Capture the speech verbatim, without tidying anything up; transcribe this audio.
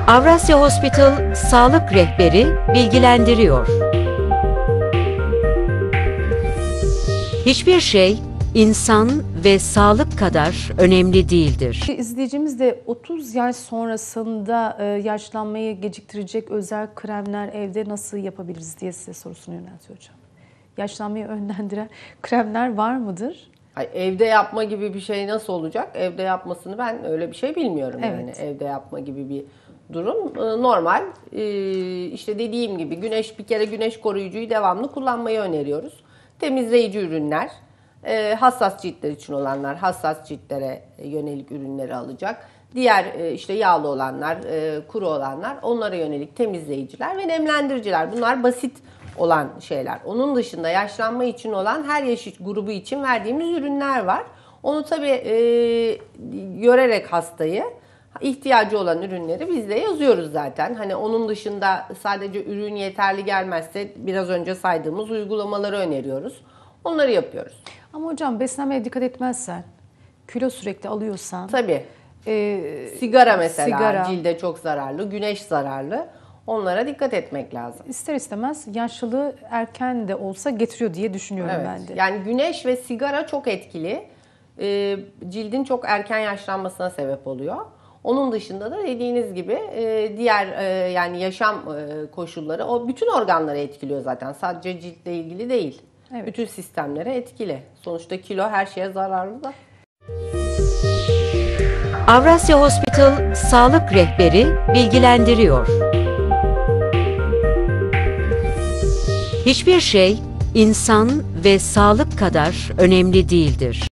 Avrasya Hospital Sağlık Rehberi bilgilendiriyor. Hiçbir şey insan ve sağlık kadar önemli değildir. İzleyicimiz de otuz yaş sonrasında yaşlanmayı geciktirecek özel kremler evde nasıl yapabiliriz diye size sorusunu yöneltiyor hocam. Yaşlanmayı önlendiren kremler var mıdır? Ay, evde yapma gibi bir şey nasıl olacak? Evde yapmasını ben öyle bir şey bilmiyorum. Evet. Yani evde yapma gibi bir durum normal. İşte dediğim gibi güneş bir kere güneş koruyucuyu devamlı kullanmayı öneriyoruz. Temizleyici ürünler, hassas ciltler için olanlar hassas ciltlere yönelik ürünleri alacak. Diğer işte yağlı olanlar, kuru olanlar onlara yönelik temizleyiciler ve nemlendiriciler. Bunlar basit olan şeyler. Onun dışında yaşlanma için olan her yaş grubu için verdiğimiz ürünler var. Onu tabii e, görerek hastayı, ihtiyacı olan ürünleri biz de yazıyoruz zaten. Hani onun dışında sadece ürün yeterli gelmezse biraz önce saydığımız uygulamaları öneriyoruz. Onları yapıyoruz. Ama hocam beslenmeye dikkat etmezsen, kilo sürekli alıyorsan... Tabii. E, sigara mesela sigara. Cilde çok zararlı, güneş zararlı. Onlara dikkat etmek lazım. İster istemez yaşlılığı erken de olsa getiriyor diye düşünüyorum evet. ben de. Yani güneş ve sigara çok etkili. Ee, cildin çok erken yaşlanmasına sebep oluyor. Onun dışında da dediğiniz gibi e, diğer e, yani yaşam e, koşulları o bütün organları etkiliyor zaten. Sadece ciltle ilgili değil. Evet. Bütün sistemlere etkili. Sonuçta kilo her şeye zararlı da. Avrasya Hospital Sağlık Rehberi bilgilendiriyor. Hiçbir şey insan ve sağlık kadar önemli değildir.